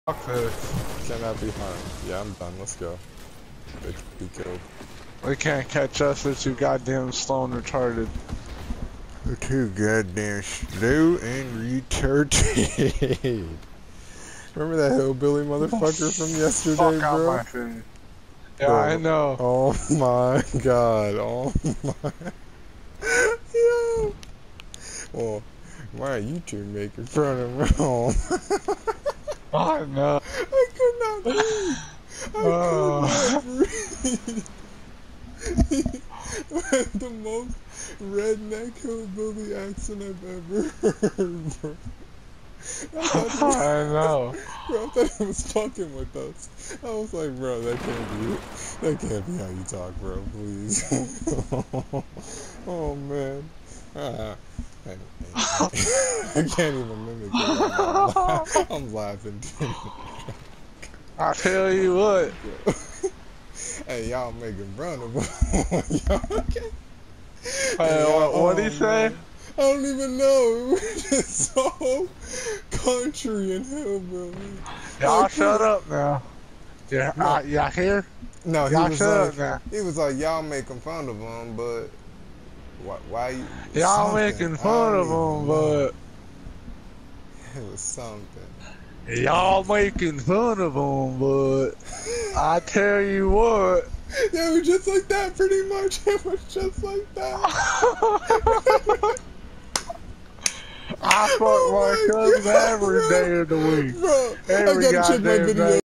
Fuck this. Cannot be harmed. Yeah, I'm done. Let's go. They can be killed. They can't catch us. They're too goddamn slow and retarded. They're too goddamn slow and retarded. Remember that hillbilly motherfucker from yesterday, Fuck out bro? my face. Yeah, Bro. I know. Oh my god. Oh my. Yo. Well, why you two making fun of home? I know. I could not breathe. I could not breathe. The most redneck hillbilly accent I've ever heard, bro. I know. Bro, I thought he was fucking with us. I was like, bro, that can't be how you talk, bro, please. Oh, man. I can't even mimic it. I'm laughing, dude. I tell you what. Hey, y'all making fun of him. Y'all okay? What'd he say? Man. I don't even know. We're just so country and hillbilly. Y'all shut up now. Yeah, No. y'all here? No, he y'all was shut like, up now. he was like, y'all making fun of him, but why y'all making fun of him, but it was something. Y'all making fun of him, but I tell you what. Yeah, it was just like that, pretty much. It was just like that. I fuck my cousin every day of the week. Bro, Every I gotta check my goddamn video. day.